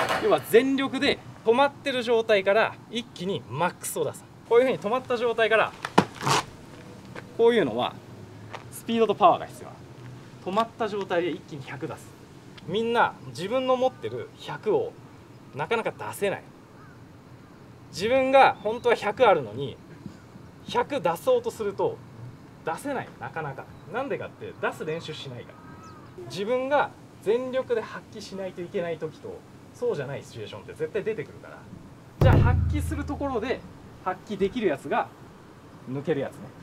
要は全力で止まってる状態から一気にマックスを出す。こういうふうに止まった状態からこういうのはスピードとパワーが必要。止まった状態で一気に100出す。みんな自分の持ってる100をなかなか出せない。自分が本当は100あるのに100出そうとすると出せない。なかなか。なんでかって出す練習しないから。自分が全力で発揮しないといけない時とそうじゃないシチュエーションって絶対出てくるから、じゃあ発揮するところで発揮できるやつが抜けるやつね。